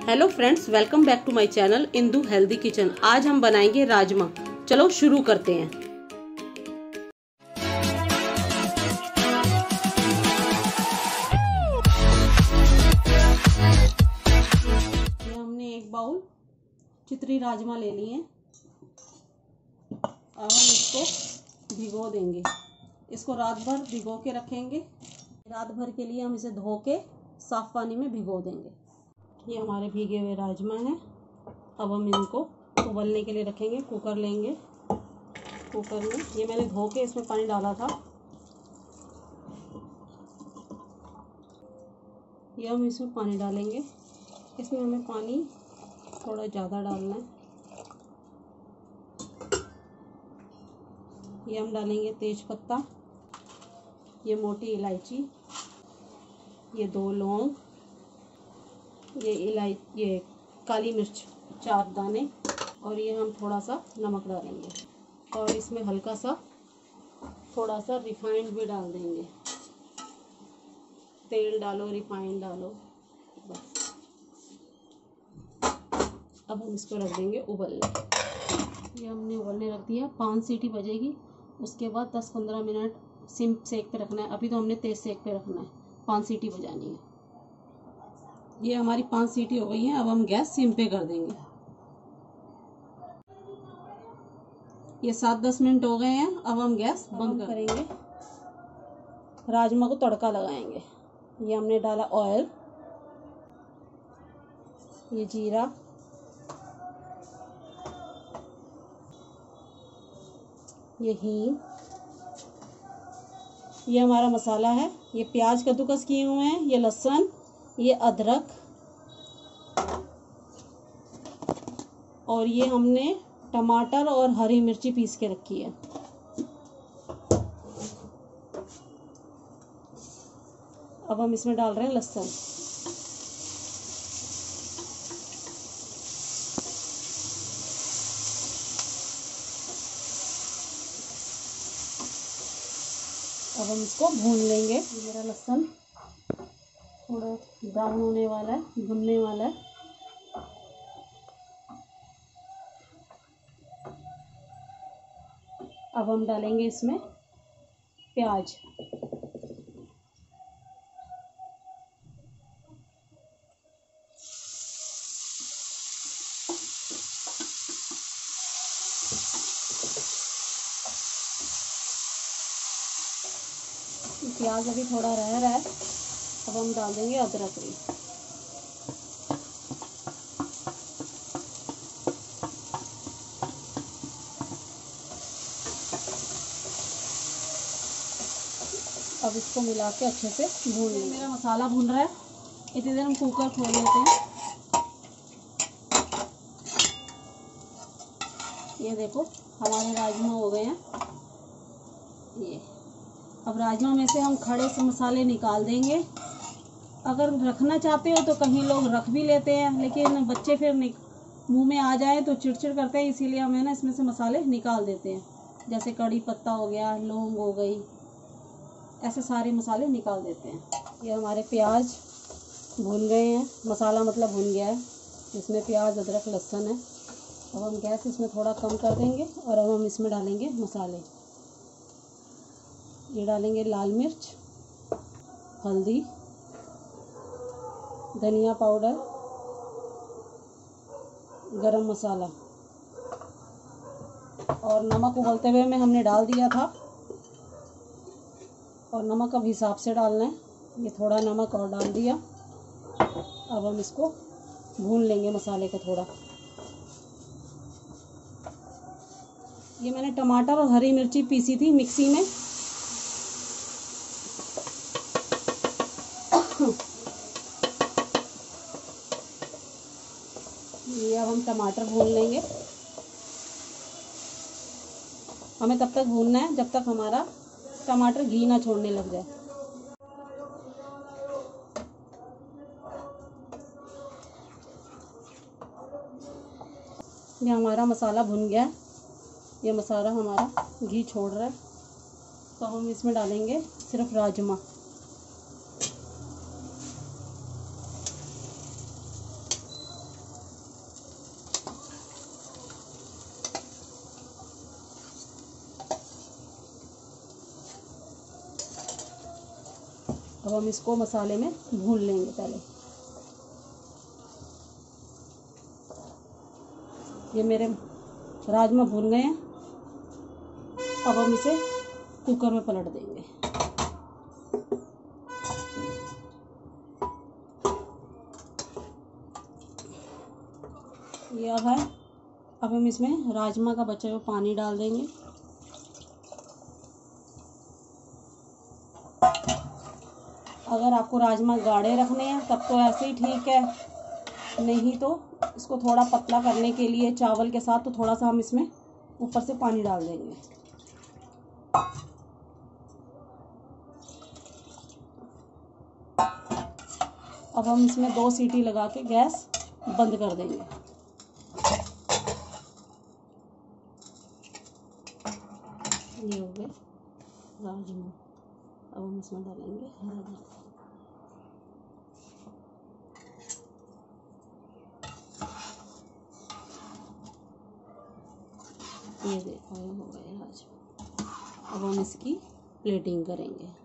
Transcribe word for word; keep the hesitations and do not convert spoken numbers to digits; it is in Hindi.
Hello friends, welcome back to my channel Indu healthy kitchen. आज हम बनाएंगे राजमा। चलो शुरू करते हैं। ये हमने एक बाउल चितरी राजमा ले लिए हैं। अब हम इसको भिगो देंगे। इसको रात भर भिगो के रखेंगे। रात भर के लिए हम इसे धो के साफ पानी में भिगो देंगे। ये हमारे भीगे हुए राजमा हैं। अब हम इनको उबलने के लिए रखेंगे। कुकर लेंगे। कुकर में ये मैंने धो के इसमें पानी डाला था। ये हम इसमें पानी डालेंगे। इसमें हमें पानी थोड़ा ज़्यादा डालना है। ये हम डालेंगे तेज पत्ता, ये मोटी इलायची, ये दो लौंग, ये इलाय ये काली मिर्च चार दाने, और ये हम थोड़ा सा नमक डालेंगे। और इसमें हल्का सा थोड़ा सा रिफाइंड भी डाल देंगे। तेल डालो, रिफाइंड डालो, बस। अब हम इसको रख देंगे उबलने। ये हमने उबलने रख दिया। पाँच सीटी बजेगी। उसके बाद दस पंद्रह मिनट सिम सेक पे रखना है। अभी तो हमने तेज सेक पे रखना है। पाँच सीटी बजानी है। ये हमारी पांच सीटी हो गई हैं। अब हम गैस सिम पे कर देंगे। ये सात दस मिनट हो गए हैं। अब हम गैस बंद कर करेंगे। राजमा को तड़का लगाएंगे। ये हमने डाला ऑयल, ये जीरा, ये हींग, ये हमारा मसाला है। ये प्याज कद्दूकस किए हुए हैं, ये लहसुन, ये अदरक, और ये हमने टमाटर और हरी मिर्ची पीस के रखी है। अब हम इसमें डाल रहे हैं लहसुन। अब हम इसको भून लेंगे। मेरा लहसुन थोड़ा ब्राउन होने वाला है, भुनने वाला है। अब हम डालेंगे इसमें प्याज। प्याज अभी थोड़ा रह रहा है। अब हम डाल देंगे अदरक भी। अब इसको मिला के अच्छे से भून लेंगे। मेरा मसाला भून रहा है। इतनी देर हम कुकर खोल लेते हैं। ये देखो हमारे राजमा हो गए हैं। ये अब राजमा में से हम खड़े से मसाले निकाल देंगे। अगर रखना चाहते हो तो कहीं लोग रख भी लेते हैं, लेकिन बच्चे फिर मुंह में आ जाए तो चिड़चिड़ करते हैं, इसीलिए हम है ना इसमें से मसाले निकाल देते हैं। जैसे कड़ी पत्ता हो गया, लौंग हो गई, ऐसे सारे मसाले निकाल देते हैं। ये हमारे प्याज भून गए हैं। मसाला मतलब भून गया है। इसमें प्याज, अदरक, लहसुन है। अब हम गैस इसमें थोड़ा कम कर देंगे और अब हम इसमें डालेंगे मसाले। ये डालेंगे लाल मिर्च, हल्दी, धनिया पाउडर, गरम मसाला, और नमक उबलते हुए में हमने डाल दिया था, और नमक अब हिसाब से डालना है। ये थोड़ा नमक और डाल दिया। अब हम इसको भून लेंगे मसाले को थोड़ा। ये मैंने टमाटर और हरी मिर्ची पीसी थी मिक्सी में। ये अब हम टमाटर भून लेंगे। हमें तब तक भूनना है जब तक हमारा टमाटर घी ना छोड़ने लग जाए। ये हमारा मसाला भुन गया है। ये मसाला हमारा घी छोड़ रहा है। तो हम इसमें डालेंगे सिर्फ राजमा। अब हम इसको मसाले में भून लेंगे पहले। ये मेरे राजमा भून गए हैं। अब हम इसे कुकर में पलट देंगे। ये अब है, अब हम इसमें राजमा का बचा हुआ पानी डाल देंगे। अगर आपको राजमा गाढ़े रखने हैं तब तो ऐसे ही ठीक है, नहीं तो इसको थोड़ा पतला करने के लिए चावल के साथ तो थोड़ा सा हम इसमें ऊपर से पानी डाल देंगे। अब हम इसमें दो सीटी लगा के गैस बंद कर देंगे। ये हो गए राजमा। अब हम इसमें डालेंगे हरा धनिया। ये देखो ये हो गए राजमा। अब हम इसकी प्लेटिंग करेंगे।